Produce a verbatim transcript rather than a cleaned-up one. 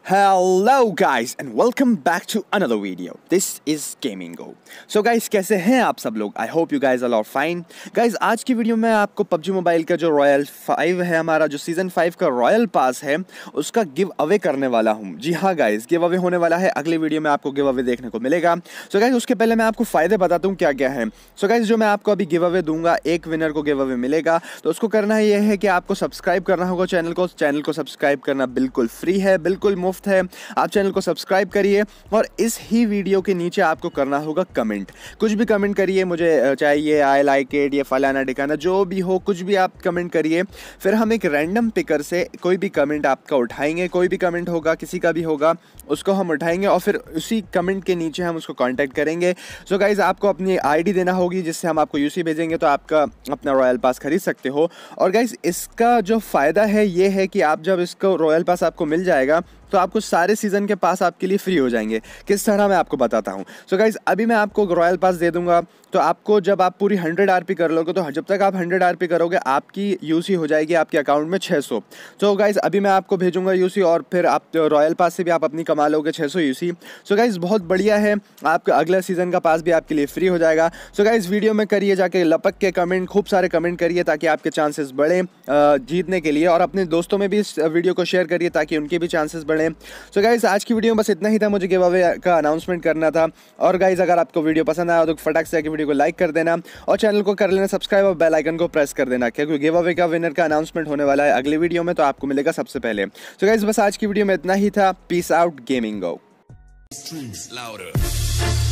Hello guys and welcome back to another video. This is Gaming Go. So guys, कैसे हैं आप सब लोग? I hope you guys are all fine. Guys, आज की video में आपको पबजी मोबाइल का जो रॉयल फाइव है, हमारा जो सीजन फाइव का रॉयल पास है, उसका गिव अवे करने वाला हूँ। जी हाँ गाइस, गिव अवे होने वाला है। अगले वीडियो में आपको गिव अवे देखने को मिलेगा। सो गाइस, उसके पहले मैं आपको फ़ायदे बताता हूँ क्या क्या है। सो गाइस, जो मैं आपको अभी गिव अवे दूंगा, एक विनर को गिव अवे मिलेगा। तो उसको करना ये है कि आपको सब्सक्राइब करना होगा चैनल को। चैनल को सब्सक्राइब करना बिल्कुल फ्री है, बिल्कुल मुफ्त है। आप चैनल को सब्सक्राइब करिए और इस ही वीडियो के नीचे आपको करना होगा कमेंट। कुछ भी कमेंट करिए, मुझे चाहिए आई लाइक इट, ये फलाना ठिकाना, जो भी हो, कुछ भी आप कमेंट करिए। फिर हम एक रैंडम पिकर से कोई भी कमेंट आपका उठाएंगे। कोई भी कमेंट होगा, किसी का भी होगा, उसको हम उठाएंगे और फिर उसी कमेंट के नीचे हम उसको कांटेक्ट करेंगे। सो गाइज, आपको अपनी आईडी देना होगी जिससे हम आपको यूसी भेजेंगे, तो आपका अपना रॉयल पास खरीद सकते हो। और गाइज, इसका जो फ़ायदा है ये है कि आप जब इसको रॉयल पास आपको मिल जाएगा तो आपको सारे सीज़न के पास आपके लिए फ्री हो जाएंगे। किस तरह मैं आपको बताता हूँ। सो गाइज़, अभी मैं आपको रॉयल पास दे दूंगा। तो आपको जब आप पूरी हंड्रेड आरपी कर लोगे, तो जब तक आप हंड्रेड आरपी करोगे आपकी यूसी हो जाएगी आपके अकाउंट में छः सौ। सो गाइज़, अभी मैं आपको भेजूंगा यूसी और फिर आप रॉयल पास से भी आप अपनी कमा लोगे छः सौ यूसी। सो गाइज़, बहुत बढ़िया है। आपका अगला सीज़न का पास भी आपके लिए फ्री हो जाएगा। सो गाइज़, वीडियो में करिए जाके लपक के कमेंट, खूब सारे कमेंट करिए ताकि आपके चांसेस बढ़ें जीतने के लिए। और अपने दोस्तों में भी इस वीडियो को शेयर करिए ताकि उनके भी चांसेस बढ़ें। सो गाइज़, आज की वीडियो में बस इतना ही था। मुझे गिव अवे का अनाउंसमेंट करना था। और गाइज़, अगर आपको वीडियो पसंद आया तो फटाक से आके वीडियो को लाइक कर देना और चैनल को कर लेना सब्सक्राइब और बेल आइकन को प्रेस कर देना, क्योंकि गिव अवे का विनर का अनाउंसमेंट होने वाला है अगले वीडियो में, तो आपको मिलेगा सबसे पहले। सो गाइज़, बस आज की वीडियो में इतना ही था। पीस आउट, गेमिंग गो।